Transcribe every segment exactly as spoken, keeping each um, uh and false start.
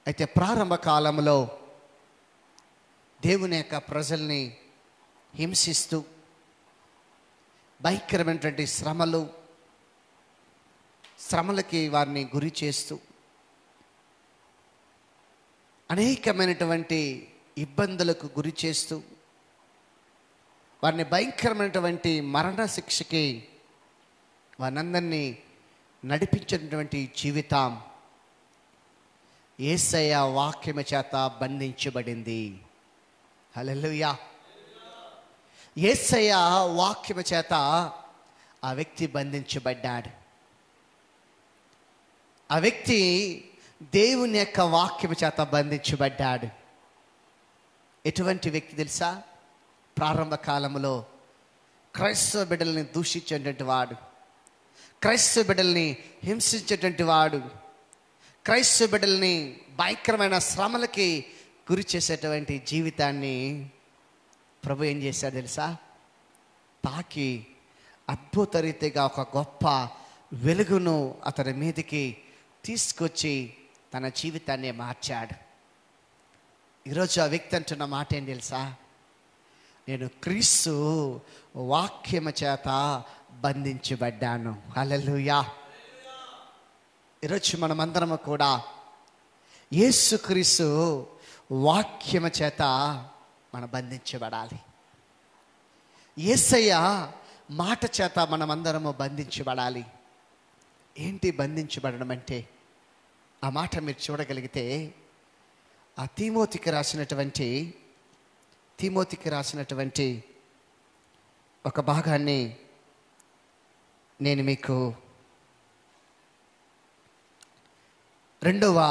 అయితే ప్రారంభ కాలంలో దేవుని యొక్క ప్రజల్ని హింసిస్తూ భయంకరమైనటువంటి శ్రమలు శ్రమలకి వారిని గురి చేస్తూ అనేకమైనటువంటి ఇబ్బందులకు గురి చేస్తూ వారిని భయంకరమైనటువంటి మరణ శిక్షకి వారందరినీ నడిపించినటువంటి జీవితం యేసయ్య వాక్యము చేత బంధించబడింది. హల్లెలూయా. యేసయ్య వాక్యము చేత ఆ వ్యక్తి బంధించబడ్డాడు. ఆ వ్యక్తి దేవుని యొక్క వాక్యము చేత బంధించబడ్డాడు. ఎటువంటి వ్యక్తి తెలుసా? ప్రారంభ కాలంలో క్రైస్తవ బిడ్డల్ని దూషించేటువంటి వాడు, క్రైస్తవ బిడ్డల్ని హింసించేటువంటి వాడు, క్రైస్తవ బిడ్డల్ని భయంకరమైన శ్రమలకి గురి చేసేటువంటి జీవితాన్ని ప్రభు ఏం చేశాడు తెలుసా? తాకి అద్భుత రీతిగా ఒక గొప్ప వెలుగును అతని మీదకి తీసుకొచ్చి తన జీవితాన్ని మార్చాడు. ఈరోజు ఆ వ్యక్తి అంటున్న మాట ఏం తెలుసా? నేను క్రీస్తు వాక్యము చేత బంధించబడ్డాను. హల్లెలూయా. ఈరోజు మనమందరము కూడా యేసుక్రీస్తు వాక్యము చేత మనం బంధించబడాలి. యేసయ్య మాట చేత మనమందరము బంధించబడాలి. ఏంటి బంధించబడడం అంటే? ఆ మాట మీరు చూడగలిగితే ఆ తిమోతికి రాసినటువంటి తిమోతికి రాసినటువంటి ఒక భాగాన్ని నేను మీకు రెండవ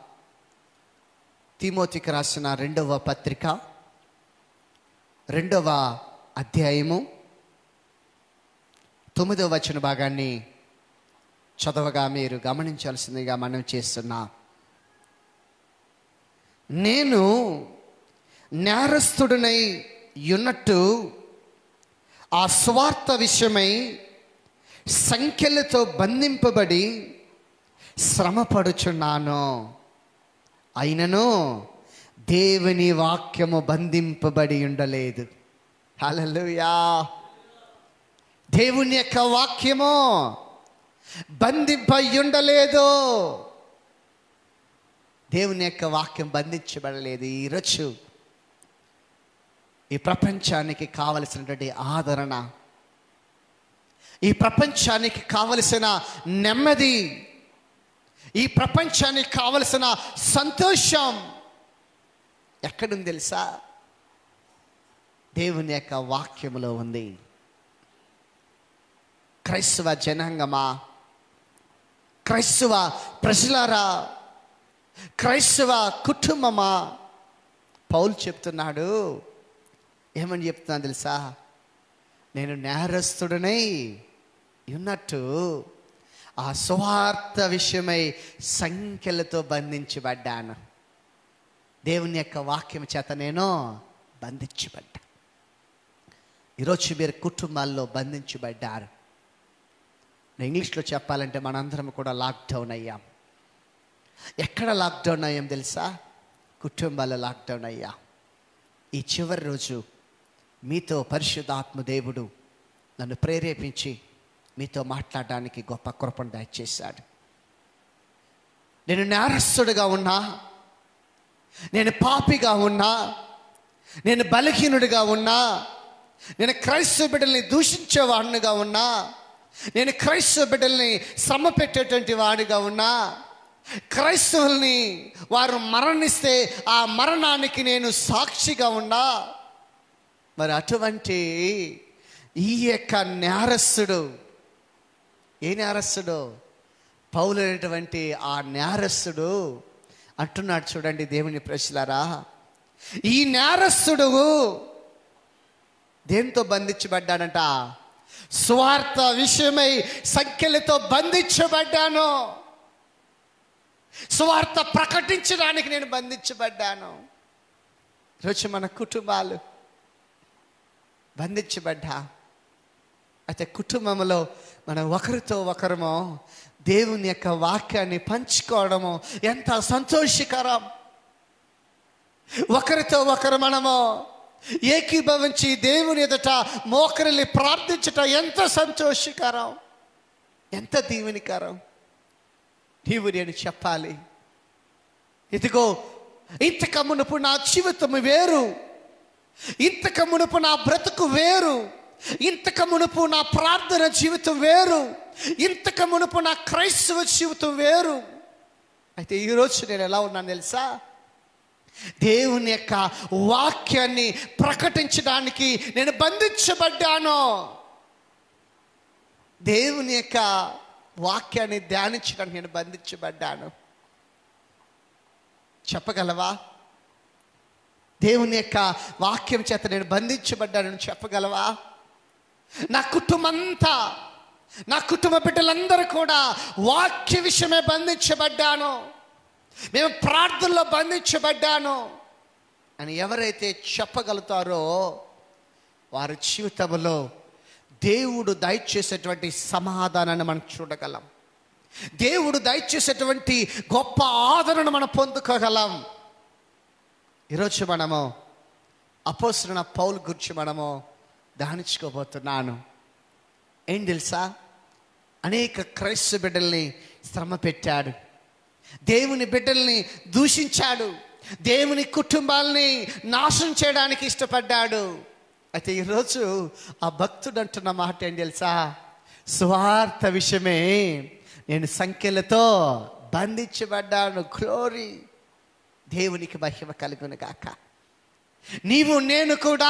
తిమోతికి రాసిన రెండవ పత్రిక రెండవ అధ్యాయము తొమ్మిదవ వచన భాగాన్ని చదవగా మీరు గమనించాల్సిందిగా మనం చేస్తున్నా. నేను నేరస్తుడినై ఉన్నట్టు ఆ స్వార్థ విషయమై సంఖ్యలతో బంధింపబడి శ్రమపడుచున్నాను. అయినను దేవుని వాక్యము బంధింపబడి ఉండలేదు. హల్లెలూయా. దేవుని యొక్క వాక్యము బంధింపై ఉండలేదు. దేవుని యొక్క వాక్యం బంధించబడలేదు. ఈరోజు ఈ ప్రపంచానికి కావలసినటువంటి ఆదరణ, ఈ ప్రపంచానికి కావలసిన నెమ్మది, ఈ ప్రపంచానికి కావలసిన సంతోషం ఎక్కడుంది తెలుసా? దేవుని యొక్క వాక్యములో ఉంది. క్రైస్తవ జనాంగమా, క్రైస్తవ ప్రజలారా, క్రైస్తవ కుటుంబమా, పౌలు చెప్తున్నాడు. ఏమని చెప్తున్నా తెలుసా? నేను నేరస్తుడనై ఉన్నట్టు ఆ స్వార్థ విషయమై సంఖ్యలతో బంధించబడ్డాను. దేవుని యొక్క వాక్యం చేత నేను బంధించబడ్డా. ఈరోజు మీరు కుటుంబాల్లో బంధించబడ్డారు. ఇంగ్లీష్లో చెప్పాలంటే మనందరం కూడా లాక్డౌన్ అయ్యాం. ఎక్కడ లాక్డౌన్ అయ్యాం తెలుసా? కుటుంబాల్లో లాక్డౌన్ అయ్యాం. ఈ చివరి రోజు మీతో పరిశుద్ధాత్మ దేవుడు నన్ను ప్రేరేపించి మీతో మాట్లాడడానికి గొప్ప కృపను దయచేశాడు. నేను నేరస్తుడిగా ఉన్నా, నేను పాపిగా ఉన్నా, నేను బలహీనుడిగా ఉన్నా, నేను క్రైస్తవ బిడ్డల్ని దూషించేవాడినిగా ఉన్నా, నేను క్రైస్తవ బిడ్డల్ని శ్రమ పెట్టేటువంటి వాడిగా ఉన్నా, క్రైస్తవుల్ని వారు మరణిస్తే ఆ మరణానికి నేను సాక్షిగా ఉన్నా, మరి అటువంటి ఈ యొక్క నేరస్తుడు, ఏ నేరస్తుడు? పౌలు అనేటువంటి ఆ నేరస్తుడు అంటున్నాడు. చూడండి దేవుని ప్రజలారా, ఈ నేరస్తుడు దేంతో బంధించబడ్డాడంట? స్వార్థ విషయమై సంఖ్యలతో బంధించబడ్డాను. స్వార్థ ప్రకటించడానికి నేను బంధించబడ్డాను. ఈరోజు మన కుటుంబాలు బంధించబడ్డా. అయితే కుటుంబంలో మనం ఒకరితో ఒకరము దేవుని యొక్క వాక్యాన్ని పంచుకోవడము ఎంత సంతోషకరం. ఒకరితో ఒకరు మనము ఏకీభవించి దేవుని ఎదుట మోకరిల్లి ప్రార్థించటం ఎంత సంతోషకరం, ఎంత దీవెనికరం. నీవు నేను చెప్పాలి, ఇదిగో ఇంతకు మునుపు నా జీవితం వేరు, ఇంతకు మునుపు నా బ్రతుకు వేరు, ఇంతకు మునుపు నా ప్రార్థన జీవితం వేరు, ఇంతకు మునుపు నా క్రైస్తవ జీవితం వేరు. అయితే ఈరోజు నేను ఎలా ఉన్నాను తెలుసా? దేవుని యొక్క వాక్యాన్ని ప్రకటించడానికి నేను బంధించబడ్డాను. దేవుని యొక్క వాక్యాన్ని ధ్యానించడానికి నేను బంధించబడ్డాను. చెప్పగలవా? దేవుని యొక్క వాక్యం చేత నేను బంధించబడ్డానని చెప్పగలవా? నా కుటుంబమంతా, నా కుటుంబ బిడ్డలందరూ కూడా వాక్య విషయమే బంధించబడ్డాను, మేము ప్రార్థనలో బంధించబడ్డాను అని ఎవరైతే చెప్పగలుగుతారో వారి జీవితంలో దేవుడు దయచేసేటువంటి సమాధానాన్ని మనం చూడగలం. దేవుడు దయచేసేటువంటి గొప్ప ఆదరణ మనం పొందుకోగలం. ఈరోజు మనము అపోస్తలుడైన పౌలు గురించి మనము ధ్యానించుకోబోతున్నాను. ఏం తెలుసా? అనేక క్రైస్తవ బిడ్డల్ని శ్రమ పెట్టాడు, దేవుని బిడ్డల్ని దూషించాడు, దేవుని కుటుంబాలని నాశనం చేయడానికి ఇష్టపడ్డాడు. అయితే ఈరోజు ఆ భక్తుడు అంటున్న మాట ఏం తెలుసా? స్వార్థ విషయమే నేను సంఖ్యలతో బంధించబడ్డాను. గ్లోరీ, దేవునికి మహిమ కలుగును గాక. నీవు నేను కూడా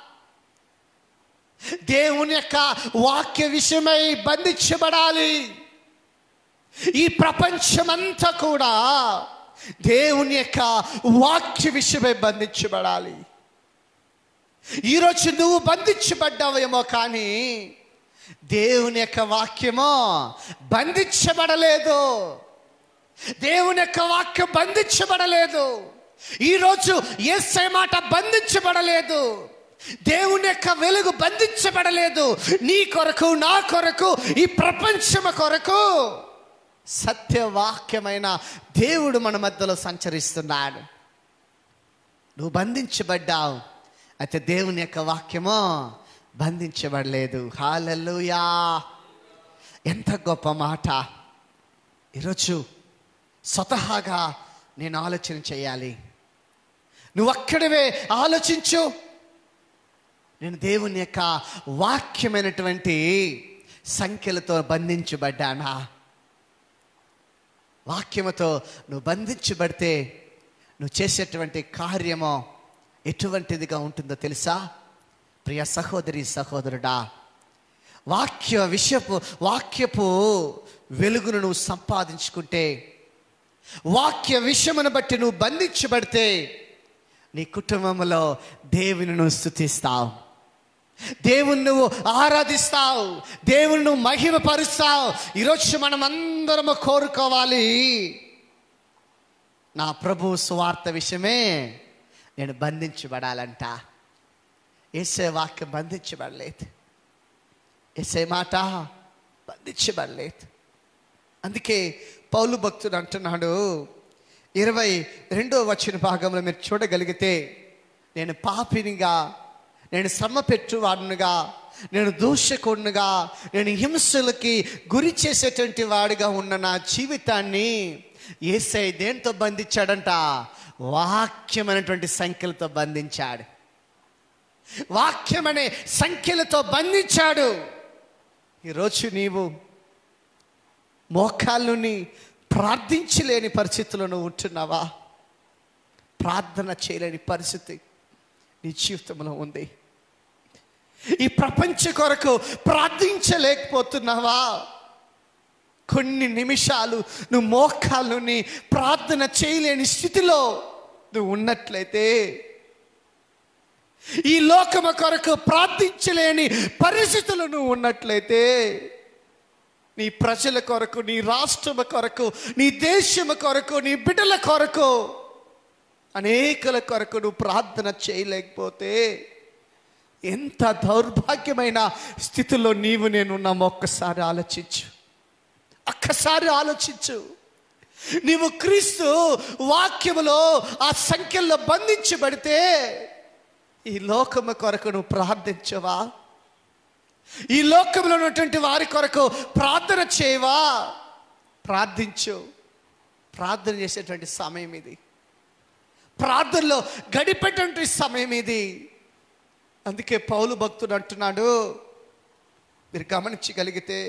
దేవుని యొక్క వాక్య విషయమై బంధించబడాలి. ఈ ప్రపంచమంతా కూడా దేవుని యొక్క వాక్య విషయమై బంధించబడాలి. ఈరోజు నువ్వు బంధించబడ్డావేమో, కానీ దేవుని యొక్క వాక్యమో బంధించబడలేదు. దేవుని యొక్క వాక్యం బంధించబడలేదు. ఈరోజు యేసయ్య మాట బంధించబడలేదు. దేవుని యొక్క వెలుగు బంధించబడలేదు. నీ కొరకు, నా కొరకు, ఈ ప్రపంచము కొరకు సత్యవాక్యమైన దేవుడు మన మధ్యలో సంచరిస్తున్నాడు. నువ్వు బంధించబడ్డావు, అయితే దేవుని యొక్క వాక్యమో బంధించబడలేదు. హల్లెలూయా! ఎంత గొప్ప మాట. ఈరోజు స్వతహాగా నేను ఆలోచన చేయాలి. నువ్వు అక్కడవే ఆలోచించు. నేను దేవుని యొక్క వాక్యమైనటువంటి సంఖ్యలతో బంధించబడ్డానా? వాక్యముతో నువ్వు బంధించబడితే నువ్వు చేసేటువంటి కార్యమో ఎటువంటిదిగా ఉంటుందో తెలుసా? ప్రియ సహోదరి సహోదరుడా, వాక్య విషయపు వాక్యపు వెలుగును నువ్వు సంపాదించుకుంటే, వాక్య విషయమును బట్టి నువ్వు బంధించబడితే నీ కుటుంబంలో దేవుని నువ్వు స్తుతిస్తావు, దేవుని నువ్వు ఆరాధిస్తావు, దేవుని నువ్వు మహిమపరుస్తావు. ఈరోజు మనం అందరము కోరుకోవాలి, నా ప్రభు సువార్త విషయమే నేను బంధించబడాలంట. యేసే వాక్యం బంధించబడలేదు, యేసే మాట బంధించబడలేదు. అందుకే పౌలు భక్తుడు అంటున్నాడు, ఇరవై రెండో వచ్చిన భాగంలో మీరు చూడగలిగితే, నేను పాపినిగా, నేను శ్రమ పెట్టువాడునుగా, నేను దూషకుడునుగా, నేను హింసలకి గురి చేసేటువంటి వాడిగా ఉన్న నా జీవితాన్ని యేసయ్య దేంతో బంధించాడంట? వాక్యం అనేటువంటి సంఖ్యలతో బంధించాడు. వాక్యం అనే సంఖ్యలతో బంధించాడు. ఈరోజు నీవు మోకాళ్ళుని ప్రార్థించలేని పరిస్థితుల్లో నువ్వు ఉంటున్నావా? ప్రార్థన చేయలేని పరిస్థితి నీ జీవితంలో ఉంది. ఈ ప్రపంచ కొరకు ప్రార్థించలేకపోతున్నావా? కొన్ని నిమిషాలు నువ్వు మోకాళ్ళుని ప్రార్థన చేయలేని స్థితిలో నువ్వు ఉన్నట్లయితే, ఈ లోకము కొరకు ప్రార్థించలేని పరిస్థితులు నువ్వు ఉన్నట్లయితే, నీ ప్రజల కొరకు, నీ రాష్ట్రము కొరకు, నీ దేశము కొరకు, నీ బిడ్డల కొరకు, అనేకుల కొరకు నువ్వు ప్రార్థన చేయలేకపోతే ఎంత దౌర్భాగ్యమైన స్థితిలో నీవు నేను ఉన్నామో ఒక్కసారి ఆలోచించు, ఒక్కసారి ఆలోచించు. నీవు క్రీస్తు వాక్యములో ఆ సంఖ్యల్లో బంధించబడితే ఈ లోకము కొరకు నువ్వు ప్రార్థించవా? ఈ లోకంలో ఉన్నటువంటి వారి కొరకు ప్రార్థన చేయవా? ప్రార్థించు. ప్రార్థన చేసేటువంటి సమయం ఇది, ప్రార్థనలో గడిపేటువంటి సమయం ఇది. అందుకే పౌలు భక్తుడు అంటున్నాడు, మీరు గమనించగలిగితే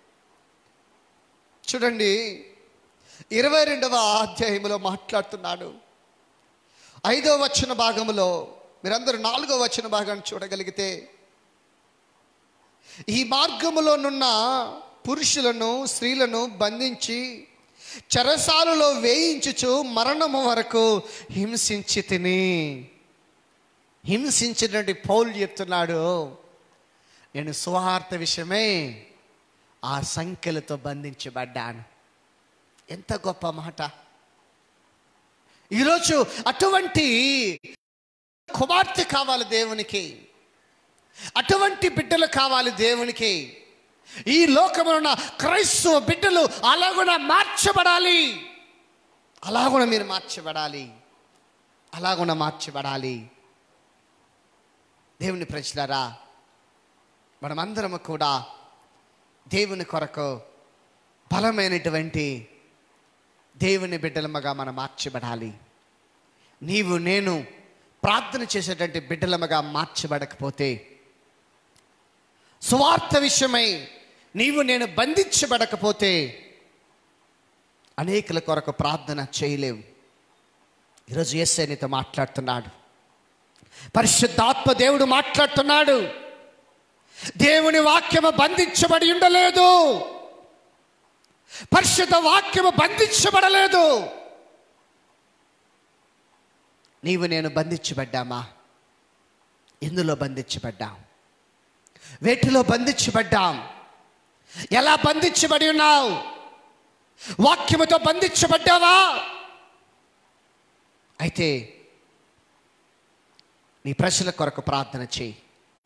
చూడండి, ఇరవై రెండవ అధ్యాయంలో మాట్లాడుతున్నాడు. ఐదో వచన భాగంలో మీరందరూ నాలుగో వచన భాగాన్ని చూడగలిగితే, ఈ మార్గములోనున్న పురుషులను స్త్రీలను బంధించి చెరసాలలో వేయించుచు మరణము వరకు హింసించి తిని. హింసించినటువంటి పౌలు చెప్తున్నాడు, నేను సువార్త విషయమై ఆ సంఖ్యలతో బంధించబడ్డాను. ఎంత గొప్ప మాట! ఈరోజు అటువంటి కుమార్తె కావాలి దేవునికి, అటువంటి బిడ్డలు కావాలి దేవునికి. ఈ లోకంలో ఉన్న క్రైస్తవ బిడ్డలు అలాగున మార్చబడాలి, అలాగున మీరు మార్చబడాలి, అలాగున మార్చబడాలి. దేవుని ప్రజలారా, మనమందరము కూడా దేవుని కొరకు బలమైనటువంటి దేవుని బిడ్డలముగా మనం మార్చబడాలి. నీవు నేను ప్రార్థన చేసేటువంటి బిడ్డలముగా మార్చబడకపోతే, సువార్త విషయమై నీవు నేను బంధించబడకపోతే అనేకుల కొరకు ప్రార్థన చేయలేవు. ఈరోజు యేసయ్య నీతో మాట్లాడుతున్నాడు, పరిశుద్ధాత్మ దేవుడు మాట్లాడుతున్నాడు. దేవుని వాక్యము బంధించబడి ఉండలేదు, పరిశుద్ధ వాక్యము బంధించబడలేదు. నీవు నేను బంధించబడ్డామా? ఎందులో బంధించబడ్డాం? వేటిలో బంధించబడ్డాం? ఎలా బంధించబడి ఉన్నావు? వాక్యముతో బంధించబడ్డావా? అయితే నీ ప్రజల కొరకు ప్రార్థన చేయి,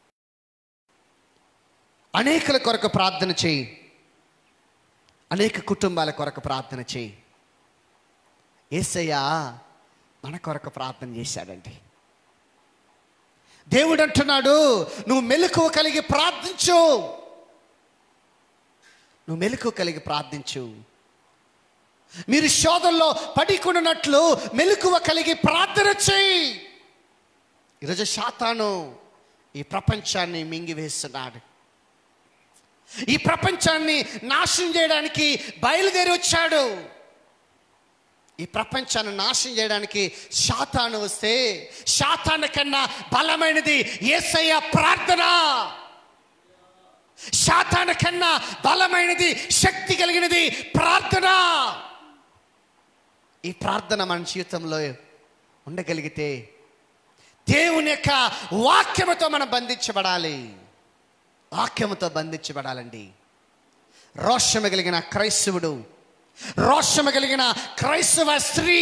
అనేకుల కొరకు ప్రార్థన చేయి, అనేక కుటుంబాల కొరకు ప్రార్థన చేయి. యేసయ్య మన కొరకు ప్రార్థన చేశాడండి. దేవుడు అంటున్నాడు, నువ్వు మెలకువ కలిగి ప్రార్థించు, నువ్వు మెలకువ కలిగి ప్రార్థించు. మీరు శోధనలో పడికొనున్నట్లు మెలకువ కలిగి ప్రార్థన చేయి. ఈరోజు సాతాను ఈ ప్రపంచాన్ని మింగివేస్తున్నాడు. ఈ ప్రపంచాన్ని నాశనం చేయడానికి బయలుదేరి వచ్చాడు. ఈ ప్రపంచాన్ని నాశనం చేయడానికి సాతాను వస్తే, సాతాను కన్నా బలమైనది యేసయ్య ప్రార్థన. సాతాను కన్నా బలమైనది, శక్తి కలిగినది ప్రార్థన. ఈ ప్రార్థన మన జీవితంలో ఉండగలిగితే దేవుని యొక్క వాక్యముతో మనం బంధించబడాలి, వాక్యముతో బంధించబడాలండి. రోషము కలిగిన క్రైస్తవుడు, రోషము కలిగిన క్రైస్తవ స్త్రీ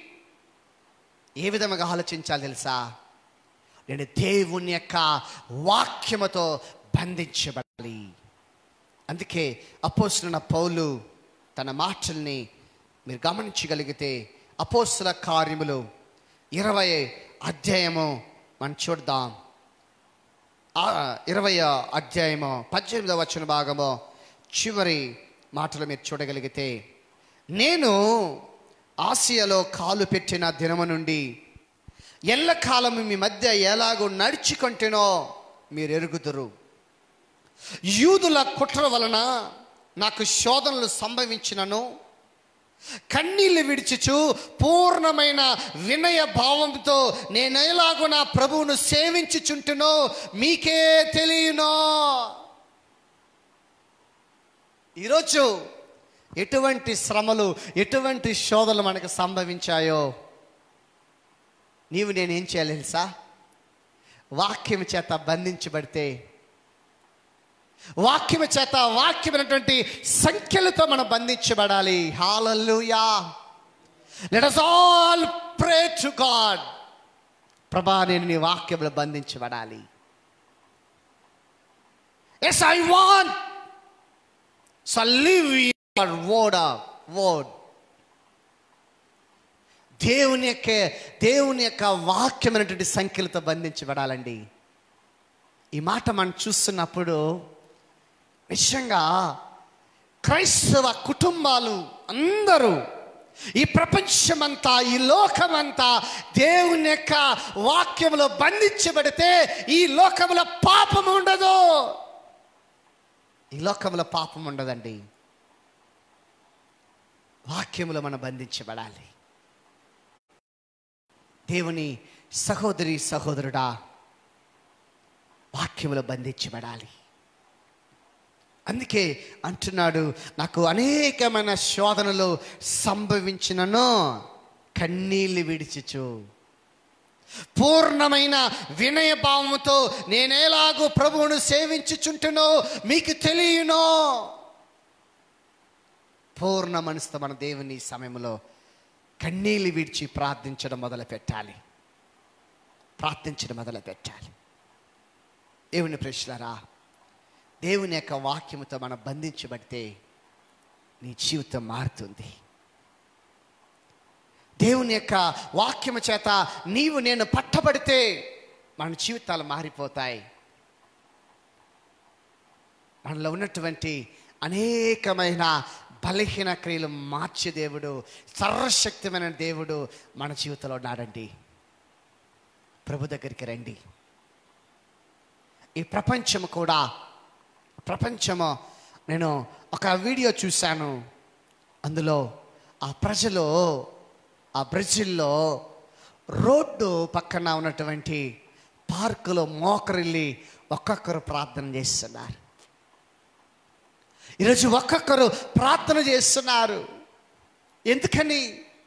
ఏ విధముగా ఆలోచించాలి తెలుసా? నేను దేవుని యొక్క వాక్యముతో బంధించబడాలి. అందుకే అపోస్తలుడైన పౌలు తన మాటల్ని మీరు గమనించగలిగితే, అపోస్తల కార్యములు ఇరవై అధ్యాయము మనం చూద్దాం. ఇరవై అధ్యాయము పద్దెనిమిదవ వచన భాగము చివరి మాటలు మీరు చూడగలిగితే, నేను ఆసియాలో కాలు పెట్టిన దినము నుండి ఎల్లకాలము మీ మధ్య ఎలాగో నడుచుకుంటేనో మీరు ఎరుగుదురు. యూదుల కుట్ర వలన నాకు శోధనలు సంభవించినను కన్నీళ్లు విడిచుచు పూర్ణమైన వినయ భావంతో నేను ఎలాగో నా ప్రభువును సేవించుచుంటునో మీకే తెలియనో. ఈరోజు ఎటువంటి శ్రమలు, ఎటువంటి శోధనలు మనకు సంభవించాయో నీవు నేనేం చేయాలి తెలుసా? వాక్యం చేత బంధించబడితే, వాక్యము చేత, వాక్యమైనటువంటి సంఖ్యలతో మనం బంధించబడాలి. Hallelujah. Let us all pray to God. ప్రభా, నేను నీ వాక్యంలో బంధించబడాలి. Yes, I want. So live your word of word. దేవుని యొక్క దేవుని యొక్క వాక్యమైనటువంటి సంఖ్యలతో బంధించబడాలండి. ఈ మాట మనం చూస్తున్నప్పుడు నిజంగా క్రైస్తవ కుటుంబాలు అందరూ, ఈ ప్రపంచమంతా, ఈ లోకమంతా దేవుని యొక్క వాక్యంలో బంధించబడితే ఈ లోకంలో పాపం ఉండదు. ఈ లోకంలో పాపం ఉండదండి. వాక్యములో మనం బంధించబడాలి. దేవుని సహోదరి సహోదరుడా, వాక్యములో బంధించబడాలి. అందుకే అంటున్నాడు, నాకు అనేకమైన శోధనలు సంభవించినను కన్నీళ్ళు విడిచిచు పూర్ణమైన వినయభావముతో నేనేలాగో ప్రభువును సేవించుచుంటునో మీకు తెలియనో. పూర్ణ మనసుతో మన దేవుని సమయంలో కన్నీళ్ళు విడిచి ప్రార్థించడం మొదలు పెట్టాలి. ప్రార్థించడం మొదలు పెట్టాలి. దేవుని ప్రేక్షలారా, దేవుని యొక్క వాక్యముతో మనం బంధించబడితే నీ జీవితం మారుతుంది. దేవుని యొక్క వాక్యము చేత నీవు నేను పట్టబడితే మన జీవితాలు మారిపోతాయి. మనలో ఉన్నటువంటి అనేకమైన బలహీన క్రియలు మార్చే దేవుడు, సర్వశక్తిమైన దేవుడు మన జీవితంలో ఉన్నాడండి. ప్రభు దగ్గరికి రండి. ఈ ప్రపంచము కూడా ప్రపంచము నేను ఒక వీడియో చూశాను. అందులో ఆ ప్రజలు ఆ బ్రెజిల్లో రోడ్డు పక్కన ఉన్నటువంటి పార్కులో మోకరిల్లి ఒక్కొక్కరు ప్రార్థన చేస్తున్నారు. ఈరోజు ఒక్కొక్కరు ప్రార్థన చేస్తున్నారు. ఎందుకని?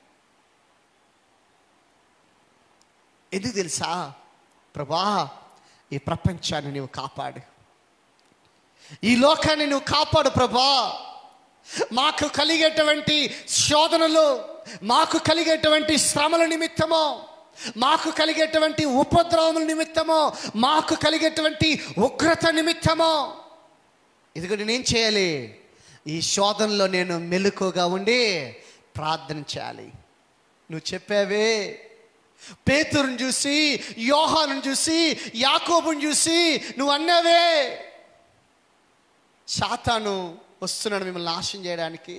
ఎందుకు తెలుసా? ప్రభా, ఈ ప్రపంచాన్ని నువ్వు కాపాడు, ఈ లోకాన్ని నువ్వు కాపాడు ప్రభా. మాకు కలిగేటువంటి శోధనలు, మాకు కలిగేటువంటి శ్రమల నిమిత్తమో, మాకు కలిగేటువంటి ఉపద్రవముల నిమిత్తమో, మాకు కలిగేటువంటి ఉగ్రత నిమిత్తమో, ఇదిగో నేనేం చేయాలి? ఈ శోధనలో నేను మెలకుగా ఉండి ప్రార్థన చేయాలి. నువ్వు చెప్పావే, పేతురుని చూసి, యోహానుని చూసి, యాకోబుని చూసి నువ్వు అన్నావే, సాతాను వస్తున్నాడు మిమ్మల్ని నాశనం చేయడానికి,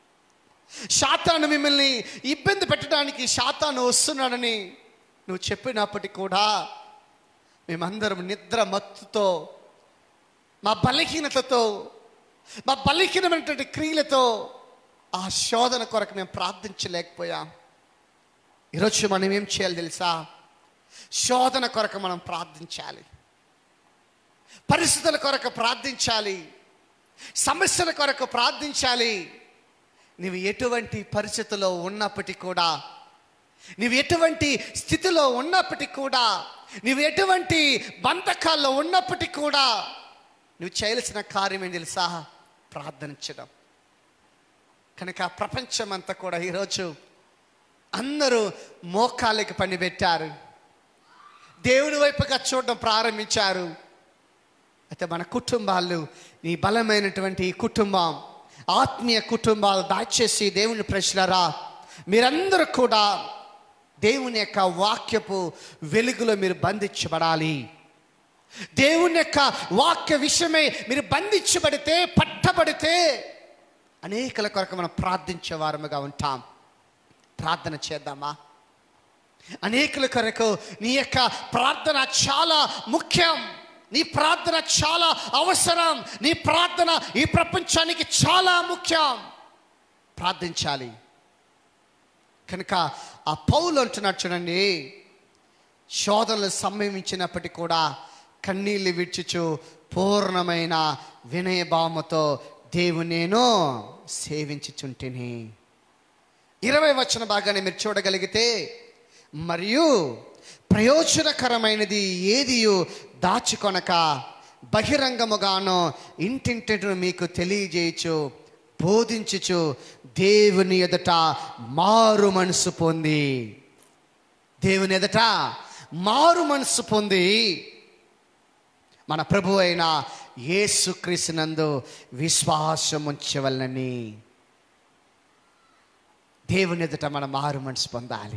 సాతాను మిమ్మల్ని ఇబ్బంది పెట్టడానికి సాతాను వస్తున్నాడని నువ్వు చెప్పినప్పటికీ కూడా మేమందరం నిద్ర మత్తుతో, మా బలహీనతతో, మా బలహీనమైనటువంటి క్రియలతో ఆ శోధన కొరకు మేము ప్రార్థించలేకపోయాం. ఈరోజు మనం ఏం చేయాలి తెలుసా? శోధన కొరకు మనం ప్రార్థించాలి, పరిస్థితుల కొరకు ప్రార్థించాలి, సమస్యల కొరకు ప్రార్థించాలి. నీవు ఎటువంటి పరిస్థితిలో ఉన్నప్పటికీ కూడా, నీవు ఎటువంటి స్థితిలో ఉన్నప్పటికీ కూడా, నీవు ఎటువంటి బంధకాల్లో ఉన్నప్పటికీ కూడా నువ్వు చేయాల్సిన కార్యం ఏం తెలుసా? ప్రార్థించడం. కనుక ప్రపంచం అంతా కూడా ఈరోజు అందరూ మోకాళ్ళకి పని పెట్టారు, దేవుని వైపుగా చూడడం ప్రారంభించారు. అయితే మన కుటుంబాలు, నీ బలమైనటువంటి కుటుంబం, ఆత్మీయ కుటుంబాలు దయచేసి దేవుని ప్రజలారా, మీరందరూ కూడా దేవుని యొక్క వాక్యపు వెలుగులో మీరు బంధించబడాలి. దేవుని యొక్క వాక్య విషయమై మీరు బంధించబడితే, పట్టబడితే అనేకల కొరకు మనం ప్రార్థించే వారముగా ఉంటాం. ప్రార్థన చేద్దామా? అనేకల కొరకు నీ యొక్క ప్రార్థన చాలా ముఖ్యం. నీ ప్రార్థన చాలా అవసరం. నీ ప్రార్థన ఈ ప్రపంచానికి చాలా ముఖ్యం. ప్రార్థించాలి. కనుక ఆ పౌలు అంటున్నాడు చూడండి, శోధనలు సంభవించినప్పటికీ కూడా కన్నీళ్ళు విడ్చుచు పూర్ణమైన వినయభావముతో దేవుని నేను సేవించుచుంటిని. ఇరవై వచన భాగాన్ని మీరు చూడగలిగితే, మరియు ప్రయోజనకరమైనది ఏదియు దాచుకొనక బహిరంగముగాను ఇంటింటిను మీకు తెలియజేయచ్చు, బోధించుచు దేవుని ఎదుట మారు మనసు పొంది, దేవుని ఎదుట మారు మనసు పొంది మన ప్రభు అయిన యేసుక్రీస్తునందు విశ్వాసం ఉంచవలనని. దేవుని ఎదుట మనం మారు మనసు పొందాలి.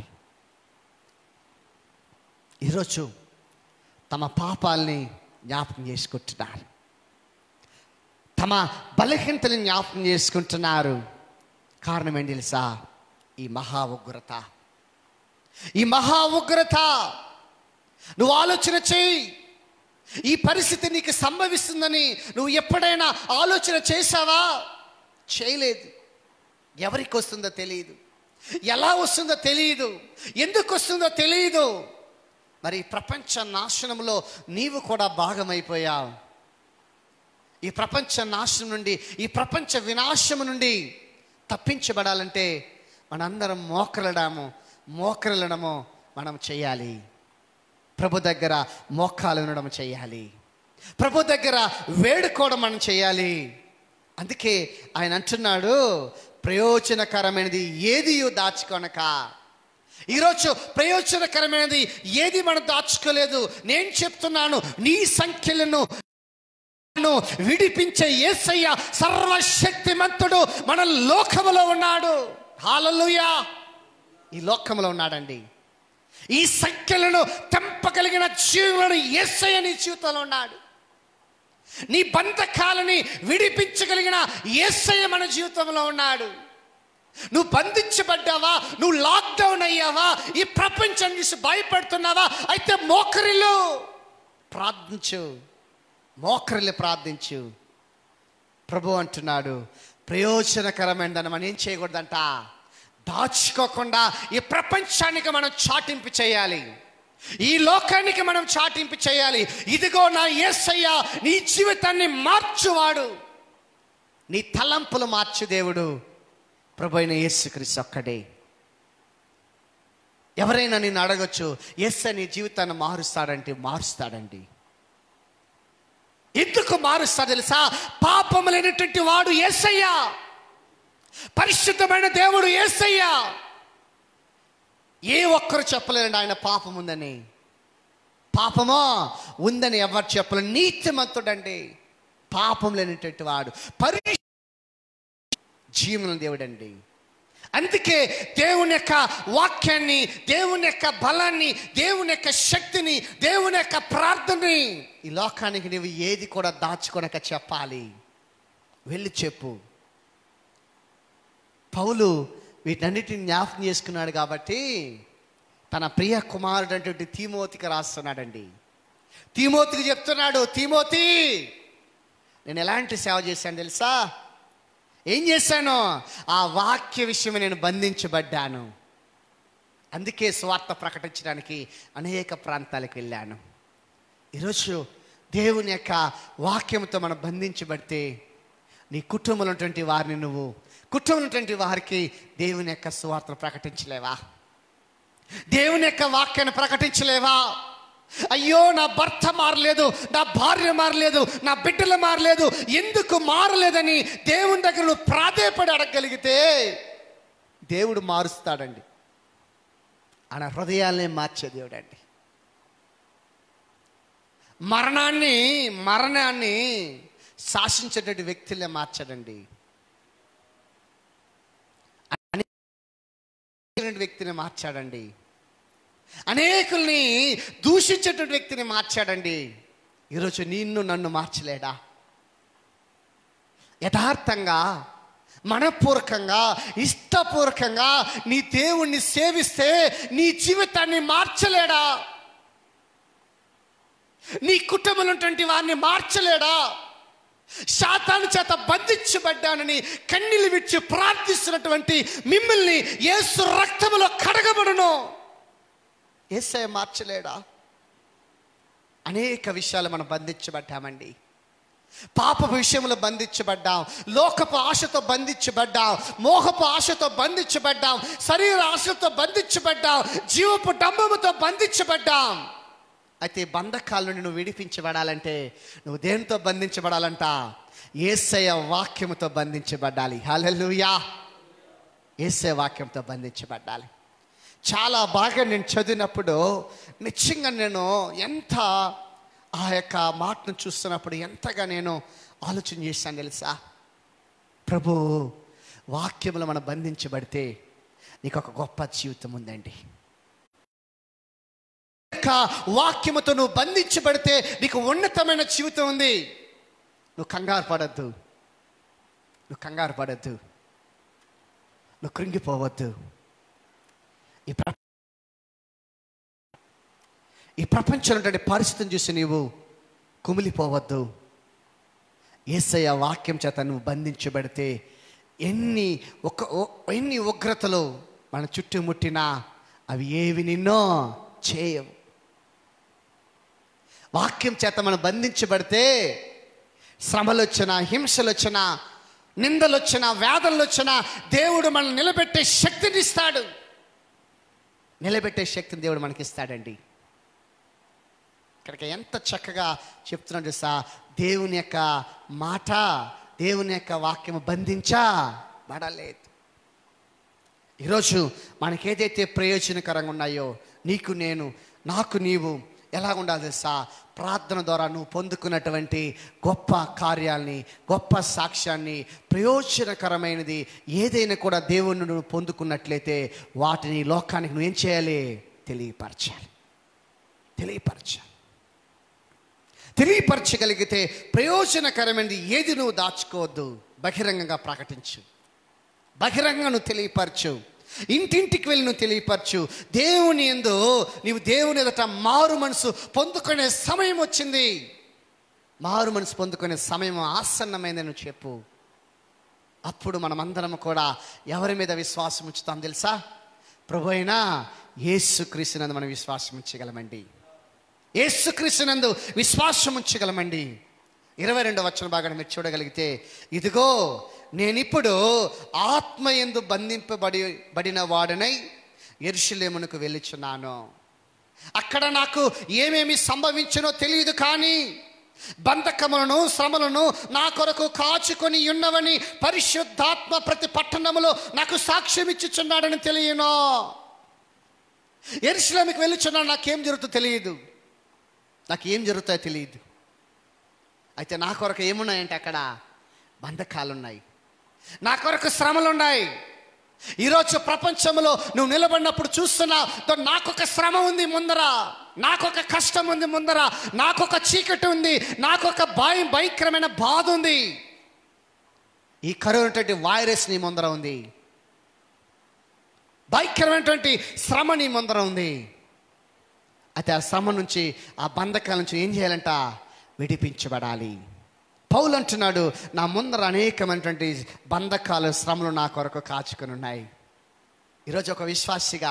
ఈరోజు తమ పాపాలని జ్ఞాపకం చేసుకుంటున్నారు, తమ బలహీనతలను జ్ఞాపకం చేసుకుంటున్నారు. కారణం ఏంటి తెలుసా? ఈ మహా ఉగ్రత. ఈ మహా ఉగ్రత. నువ్వు ఆలోచన చేయి. ఈ పరిస్థితి నీకు సంభవిస్తుందని నువ్వు ఎప్పుడైనా ఆలోచన చేశావా? చేయలేదు. ఎవరికి వస్తుందో తెలియదు, ఎలా వస్తుందో తెలియదు, ఎందుకు వస్తుందో తెలియదు. మరి ప్రపంచ నాశనంలో నీవు కూడా భాగమైపోయావు. ఈ ప్రపంచ నాశనం నుండి, ఈ ప్రపంచ వినాశము నుండి తప్పించబడాలంటే మనందరం మోకరడము మోకరలడము మనం చేయాలి. ప్రభు దగ్గర మోకాలు ఉండడం చేయాలి. ప్రభు దగ్గర వేడుకోవడం మనం చేయాలి. అందుకే ఆయన అంటున్నాడు, ప్రయోజనకరమైనది ఏది దాచుకొనక. ఈరోజు ప్రయోజనకరమైనది ఏది మనం దాచుకోలేదు. నేను చెప్తున్నాను, నీ సంఖ్యలను విడిపించే యేసయ్య సర్వశక్తిమంతుడు మన లోకములో ఉన్నాడు. హల్లెలూయా. ఈ లోకములో ఉన్నాడండి. ఈ సంఖ్యలను తెంపగలిగిన జీవులను యేసయ్య నీ జీవితంలో ఉన్నాడు. నీ బంధకాలని విడిపించగలిగిన యేసయ్య మన జీవితంలో ఉన్నాడు. నువ్వు బంధించబడ్డావా? నువ్వు లాక్డౌన్ అయ్యావా? ఈ ప్రపంచం చూసి భయపడుతున్నావా? అయితే మోకరిల్లు ప్రార్థించు, మోకరిల్లు ప్రార్థించు. ప్రభు అంటున్నాడు, ప్రయోజనకరమైనదని మనం ఏం చేయకూడదంట? దాచుకోకుండా ఈ ప్రపంచానికి మనం చాటింపు చేయాలి, ఈ లోకానికి మనం చాటింపు చేయాలి. ఇదిగో నా యేసయ్య నీ జీవితాన్ని మార్చువాడు. నీ తలంపులు మార్చు దేవుడు ప్రభు అయిన యేసుక్రీస్తు ఒక్కడే. ఎవరైనా నిన్ను అడగొచ్చు, యేసయ్య నీ జీవితాన్ని మారుస్తాడంటే మారుస్తాడండి. ఎందుకు మారుస్తాడు తెలుసా? పాపము లేనటువంటి వాడు యేసయ్య, పరిశుద్ధమైన దేవుడు యేసయ్య. ఏ ఒక్కరు చెప్పలేరండి ఆయన పాపం ఉందని. పాపమా ఉందని ఎవరు చెప్పలేరు. నీతిమంతుడండి, పాపం లేనటువంటి వాడు, పరి జీవన దేవుడు అండి. అందుకే దేవుని యొక్క వాక్యాన్ని, దేవుని యొక్క బలాన్ని, దేవుని యొక్క శక్తిని, దేవుని యొక్క ప్రార్థనని ఈ లోకానికి నువ్వు ఏది కూడా దాచుకొనక చెప్పాలి. వెళ్ళి చెప్పు. పౌలు వీటన్నిటిని జ్ఞాపకం చేసుకున్నాడు కాబట్టి తన ప్రియ కుమారుడు అంటే తీమోతికి రాస్తున్నాడండి. తీమోతికి చెప్తున్నాడు, తీమోతి నేను ఎలాంటి సేవ చేశాను తెలుసా? ఏం చేశాను? ఆ వాక్య విషయమే నేను బంధించబడ్డాను. అందుకే స్వార్థ ప్రకటించడానికి అనేక ప్రాంతాలకు వెళ్ళాను. ఈరోజు దేవుని యొక్క వాక్యంతో మనం బంధించబడితే నీ కుటుంబంలో ఉన్నటువంటి వారిని, నువ్వు కుటుంబంలో ఉన్నటువంటి వారికి దేవుని యొక్క స్వార్థను ప్రకటించలేవా? దేవుని యొక్క వాక్యాన్ని ప్రకటించలేవా? అయ్యో నా భర్త మారలేదు, నా భార్య మారలేదు, నా బిడ్డలు మారలేదు, ఎందుకు మారలేదని దేవుని దగ్గర నువ్వు ప్రాధేయపడి అడగగలిగితే దేవుడు మారుస్తాడండి. ఆయన హృదయాల్ని మార్చే దేవుడు అండి. మరణాన్ని మరణాన్ని శాసించేటటువంటి వ్యక్తులే మార్చాడండి. వ్యక్తిని మార్చాడండి. అనేకుల్ని దూషించేటువంటి వ్యక్తిని మార్చాడండి. ఈరోజు నిన్ను నన్ను మార్చలేడా? యథార్థంగా, మనపూర్వకంగా, ఇష్టపూర్వకంగా నీ దేవుణ్ణి సేవిస్తే నీ జీవితాన్ని మార్చలేడా? నీ కుటుంబంలో ఉన్నటువంటి వారిని మార్చలేడా? శాతాను చేత బంధించబడ్డానని కన్నీళ్లు విడిచి ప్రార్థిస్తున్నటువంటి మిమ్మల్ని యేసు రక్తములో కడగబడును. యేసయ్య మార్చలేడా? అనేక విషయాలు మనం బంధించబడ్డామండి. పాపపు విషయంలో బంధించబడ్డాం, లోకపు ఆశతో బంధించబడ్డాం, మోహపు ఆశతో బంధించబడ్డాం, శరీర ఆశతో బంధించబడ్డాం, జీవపు డంబముతో బంధించబడ్డాం. అయితే బంధకాల నుండి నువ్వు విడిపించబడాలంటే నువ్వు దేనితో బంధించబడాలంట? యేసయ్య వాక్యముతో బంధించబడాలి. హల్లెలూయా. యేసయ్య వాక్యంతో బంధించబడాలి. చాలా బాగా నేను చదివినప్పుడు నిజంగా నేను ఎంత ఆ యొక్క మాటను చూస్తున్నప్పుడు ఎంతగా నేను ఆలోచన చేశాను తెలుసా? ప్రభు వాక్యములు మనం బంధించబడితే నీకు ఒక గొప్ప జీవితం ఉందండి. వాక్యముతో నువ్వు బంధించబడితే నీకు ఉన్నతమైన జీవితం ఉంది. నువ్వు కంగారు పడద్దు, నువ్వు కంగారు పడద్దు, నువ్వు కృంగిపోవద్దు. ఈ ప్ర ఈ ప్రపంచంలో పరిస్థితిని చూసి నీవు కుమిలిపోవద్దు. యేసయ్య వాక్యం చేత నువ్వు బంధించబడితే ఎన్ని ఒక ఎన్ని ఉగ్రతలు మన చుట్టుముట్టినా అవి ఏవి నిన్నో చేయవు. వాక్యం చేత మనం బంధించబడితే శ్రమలు వచ్చినా, హింసలు వచ్చినా, నిందలు వచ్చినా, వేదనలు వచ్చినా దేవుడు మనల్ని నిలబెట్టే శక్తిని ఇస్తాడు. నిలబెట్టే శక్తిని దేవుడు మనకిస్తాడండి. ఇక్కడికి ఎంత చక్కగా చెప్తున్నాడు సా, దేవుని యొక్క మాట, దేవుని యొక్క వాక్యము బంధించా పడలేదు. ఈరోజు మనకేదైతే ప్రయోజనకరంగా ఉన్నాయో నీకు నేను, నాకు నీవు ఎలా ఉండాలి తెలుసా? ప్రార్థన ద్వారా నువ్వు పొందుకున్నటువంటి గొప్ప కార్యాలని, గొప్ప సాక్ష్యాన్ని, ప్రయోజనకరమైనది ఏదైనా కూడా దేవుణ్ణి నువ్వు పొందుకున్నట్లయితే వాటిని లోకానికి నువ్వేం చేయాలి? తెలియపరచాలి. తెలియపరచాలి తెలియపరచగలిగితే ప్రయోజనకరమైనది ఏది నువ్వు దాచుకోవద్దు, బహిరంగంగా ప్రకటించు, బహిరంగంగా నువ్వు తెలియపరచు, ఇంటింటికి వెళ్ళి నువ్వు తెలియపరచు. దేవుని యందు నీవు దేవుని ఎదుట మారు మనసు పొందుకునే సమయం వచ్చింది. మారు మనసు పొందుకునే సమయం ఆసన్నమైందని నువ్వు చెప్పు. అప్పుడు మనమందరం కూడా ఎవరి మీద విశ్వాసం ఉంచుతాం తెలుసా? ప్రభు అయిన యేసుక్రీస్తునందు మనం విశ్వాసం ఉంచగలమండి. యేసుక్రీస్తునందు విశ్వాసం ఉంచగలమండి. ఇరవై రెండవ వచన భాగాన్ని మీరు చూడగలిగితే, ఇదిగో నేనిప్పుడు ఆత్మయందు బంధింపబడి బడిన వాడనై యెరూషలేమునకు వెళ్ళుచున్నాను. అక్కడ నాకు ఏమేమి సంభవించునో తెలియదు, కానీ బంధకములను, శ్రమలను నా కొరకు కాచుకొని ఉన్నవని పరిశుద్ధాత్మ ప్రతి పట్టణములో నాకు సాక్ష్యం ఇచ్చుచున్నాడని తెలియను. యెరూషలేముకి వెళ్ళుచున్నాను, నాకేం జరుగుతుందో తెలియదు, నాకు ఏం జరుగుతాయో తెలియదు. అయితే నా కొరకు ఏమున్నాయంటే అక్కడ బంధకాలు ఉన్నాయి, నా కొరకు శ్రమలు ఉన్నాయి. ఈరోజు ప్రపంచంలో నువ్వు నిలబడినప్పుడు చూస్తున్నా, నాకొక శ్రమ ఉంది ముందర, నాకొక కష్టం ఉంది ముందర, నాకొక చీకటి ఉంది, నాకొక భయం, భయంకరమైన బాధ ఉంది. ఈ కరోనా వైరస్ నీ ముందర ఉంది, భయంకరమైనటువంటి శ్రమ నీ ముందర ఉంది. అయితే ఆ శ్రమ నుంచి, ఆ బంధకాల నుంచి ఏం చేయాలంట? విడిపించబడాలి. పౌలు అంటున్నాడు, నా ముందర అనేకమైనటువంటి బంధకాలు, శ్రమలు నా కొరకు కాచుకొని ఉన్నాయి. ఈరోజు ఒక విశ్వాసిగా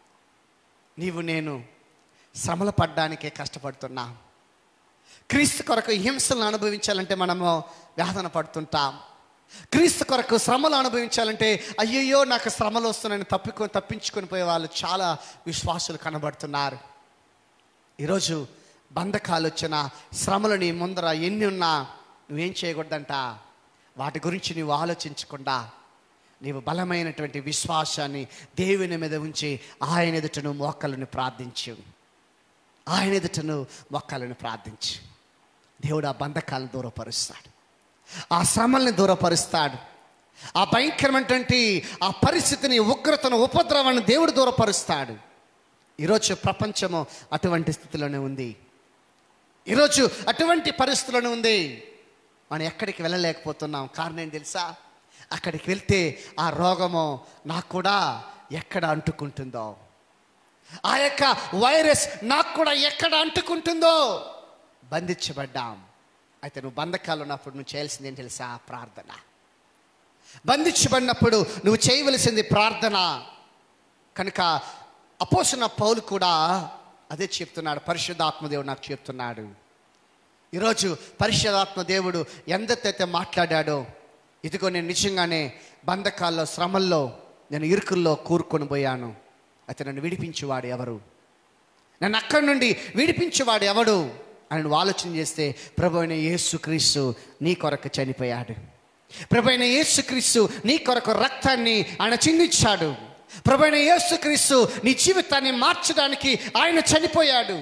నీవు నేను శ్రమలు పడ్డానికే కష్టపడుతున్నా. క్రీస్తు కొరకు హింసలను అనుభవించాలంటే మనము వేదన పడుతుంటాం. క్రీస్తు కొరకు శ్రమలు అనుభవించాలంటే అయ్యయ్యో నాకు శ్రమలు వస్తున్నాయని తప్పికొని తప్పించుకొని పోయే వాళ్ళు చాలా విశ్వాసులు కనబడుతున్నారు. ఈరోజు బంధకాలు వచ్చిన శ్రమలు నీ ముందర ఎన్ని ఉన్నా నువ్వేం చేయకూడదంట? వాటి గురించి నువ్వు ఆలోచించకుండా నీవు బలమైనటువంటి విశ్వాసాన్ని దేవుని మీద ఉంచి ఆయన ఎదుట నువ్వు మోకాళ్ళని ప్రార్థించు, ఆయన ఎదుట నువ్వు మోకాళ్ళని ప్రార్థించు. దేవుడు ఆ బంధకాలను దూరపరుస్తాడు, ఆ శ్రమల్ని దూరపరుస్తాడు, ఆ భయంకరమైనటువంటి ఆ పరిస్థితిని, ఉగ్రతను, ఉపద్రవాన్ని దేవుడు దూరపరుస్తాడు. ఈరోజు ప్రపంచము అటువంటి స్థితిలోనే ఉంది. ఈరోజు అటువంటి పరిస్థితుల్లోనే ఉంది. మనం ఎక్కడికి వెళ్ళలేకపోతున్నాం. కారణం ఏంటి తెలుసా? అక్కడికి వెళ్తే ఆ రోగము నాకు కూడా ఎక్కడ అంటుకుంటుందో, ఆ యొక్క వైరస్ నాకు కూడా ఎక్కడ అంటుకుంటుందో బంధించబడ్డాం. అయితే నువ్వు బంధకాలు ఉన్నప్పుడు నువ్వు చేయాల్సింది ఏం తెలుసా? ప్రార్థన. బంధించబడినప్పుడు నువ్వు చేయవలసింది ప్రార్థన. కనుక అపోస్తలుడైన పౌలు కూడా అదే చెప్తున్నాడు, పరిశుద్ధాత్మ దేవుడు నాకు చెప్తున్నాడు. ఈరోజు పరిశుద్ధాత్మ దేవుడు ఎంతైతే మాట్లాడాడో, ఇదిగో నేను నిజంగానే బంధకాల్లో, శ్రమల్లో, నేను ఇరుకుల్లో కూరుకొని పోయాను. అయితే నన్ను విడిపించేవాడు ఎవరు? నన్ను అక్కడి నుండి విడిపించేవాడు ఎవడు అని నువ్వు ఆలోచన చేస్తే, ప్రభు అయిన యేసుక్రీస్తు నీ కొరకు చనిపోయాడు. ప్రభు అయిన యేసుక్రీస్తు నీ కొరకు రక్తాన్ని ఆయన చిందించాడు. ప్రభు అయిన యేసుక్రీస్తు నీ జీవితాన్ని మార్చడానికి ఆయన చనిపోయాడు.